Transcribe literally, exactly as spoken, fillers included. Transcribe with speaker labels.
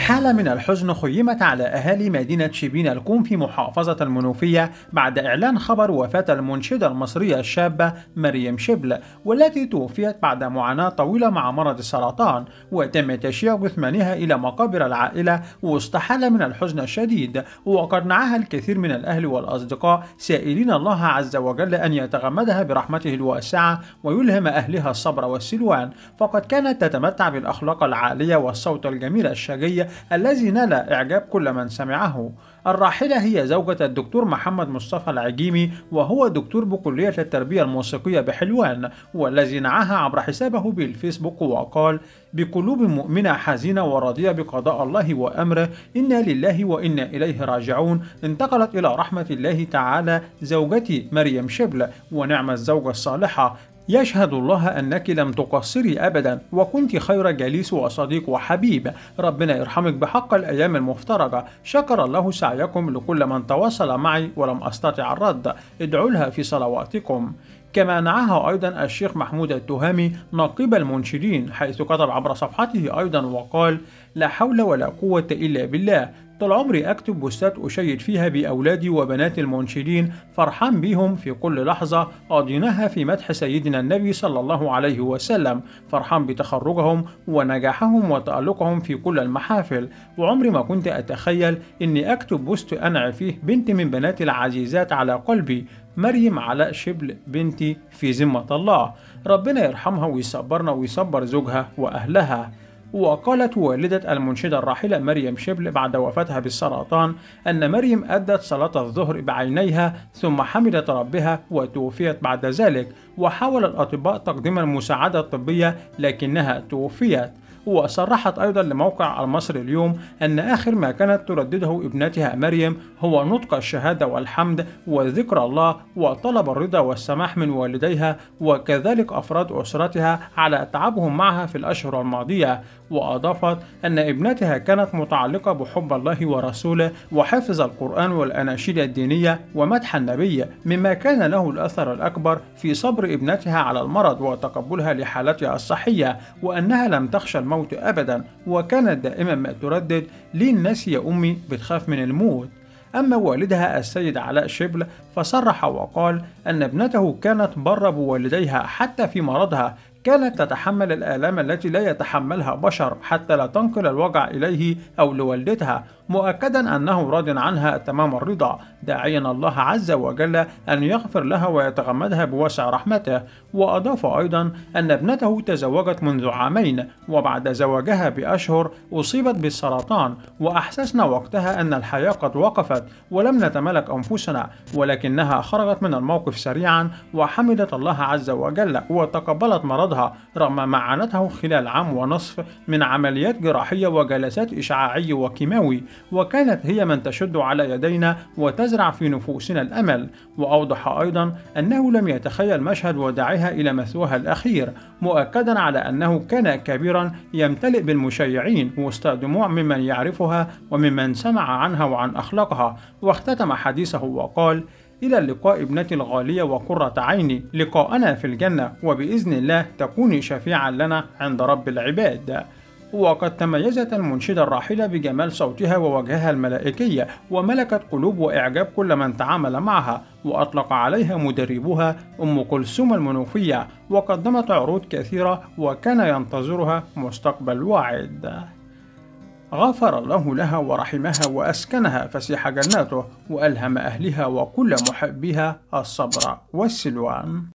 Speaker 1: حالة من الحزن خيمت على أهالي مدينة شبين الكوم في محافظة المنوفية بعد إعلان خبر وفاة المنشدة المصرية الشابة مريم شبل، والتي توفيت بعد معاناة طويلة مع مرض السرطان، وتم تشييع جثمانها إلى مقابر العائلة وسط حالة من الحزن الشديد. وقد نعاها الكثير من الأهل والأصدقاء سائلين الله عز وجل أن يتغمدها برحمته الواسعة ويلهم أهلها الصبر والسلوان، فقد كانت تتمتع بالأخلاق العالية والصوت الجميل الشجي الذي نال إعجاب كل من سمعه. الراحلة هي زوجة الدكتور محمد مصطفى العجيمي، وهو دكتور بكلية التربية الموسيقية بحلوان، والذي نعاها عبر حسابه بالفيسبوك وقال: بقلوب مؤمنة حزينة وراضية بقضاء الله وأمره، إنا لله وإنا إليه راجعون. انتقلت إلى رحمة الله تعالى زوجتي مريم شبل، ونعم الزوجة الصالحة. يشهد الله أنك لم تقصري أبدا، وكنت خير جليس وصديق وحبيب. ربنا يرحمك بحق الأيام المفترجة. شكر الله سعيكم لكل من تواصل معي ولم أستطع الرد. ادعوا لها في صلواتكم. كما نعاها أيضا الشيخ محمود التهامي نقيب المنشدين، حيث كتب عبر صفحته أيضا وقال: لا حول ولا قوة إلا بالله. طول عمري أكتب بوستات أشيد فيها بأولادي وبنات المنشدين، فرحان بهم في كل لحظة قضيناها في مدح سيدنا النبي صلى الله عليه وسلم، فرحان بتخرجهم ونجاحهم وتألقهم في كل المحافل. وعمري ما كنت أتخيل أني أكتب بوست أنعي فيه بنت من بناتي العزيزات على قلبي، مريم علاء شبل بنتي في ذمة الله. ربنا يرحمها ويصبرنا ويصبر زوجها وأهلها. وقالت والدة المنشدة الراحلة مريم شبل بعد وفاتها بالسرطان أن مريم أدت صلاة الظهر بعينيها ثم حمدت ربها وتوفيت بعد ذلك، وحاول الأطباء تقديم المساعدة الطبية لكنها توفيت. وصرحت أيضا لموقع المصري اليوم أن آخر ما كانت تردده ابنتها مريم هو نطق الشهادة والحمد وذكر الله، وطلب الرضا والسماح من والديها وكذلك أفراد أسرتها على تعبهم معها في الأشهر الماضية. وأضافت أن ابنتها كانت متعلقة بحب الله ورسوله وحفظ القرآن والأناشيد الدينية ومدح النبي، مما كان له الأثر الأكبر في صبر ابنتها على المرض وتقبلها لحالتها الصحية، وأنها لم تخشى الموت أبدا، وكانت دائما ما تردد: ليه الناس يا أمي بتخاف من الموت؟ أما والدها السيد علاء شبل فصرح وقال أن ابنته كانت بر بوالديها حتى في مرضها، كانت تتحمل الآلام التي لا يتحملها بشر حتى لا تنقل الوجع إليه أو لوالدتها، مؤكدا أنه راض عنها تمام الرضا، داعيا الله عز وجل أن يغفر لها ويتغمدها بوسع رحمته. وأضاف أيضا أن ابنته تزوجت منذ عامين، وبعد زواجها بأشهر أصيبت بالسرطان، وأحسسنا وقتها أن الحياة قد وقفت ولم نتملك أنفسنا، ولكنها خرجت من الموقف سريعا وحمدت الله عز وجل وتقبلت مرضها رغم ما عانته خلال عام ونصف من عمليات جراحية وجلسات إشعاعي وكيماوي، وكانت هي من تشد على يدينا وتزرع في نفوسنا الأمل. وأوضح أيضا أنه لم يتخيل مشهد وداعها إلى مثواها الأخير، مؤكدا على أنه كان كبيرا يمتلئ بالمشيعين وسط دموع ممن يعرفها وممن سمع عنها وعن أخلاقها. واختتم حديثه وقال: إلى اللقاء ابنتي الغالية وقرة عيني، لقاءنا في الجنة، وبإذن الله تكوني شفيعا لنا عند رب العباد. وقد تميزت المنشدة الراحلة بجمال صوتها ووجهها الملائكي، وملكت قلوب وإعجاب كل من تعامل معها، وأطلق عليها مدربها أم كلثوم المنوفية، وقدمت عروض كثيرة وكان ينتظرها مستقبل واعد. غفر الله لها ورحمها وأسكنها فسيح جناته، وألهم أهلها وكل محبيها الصبر والسلوان.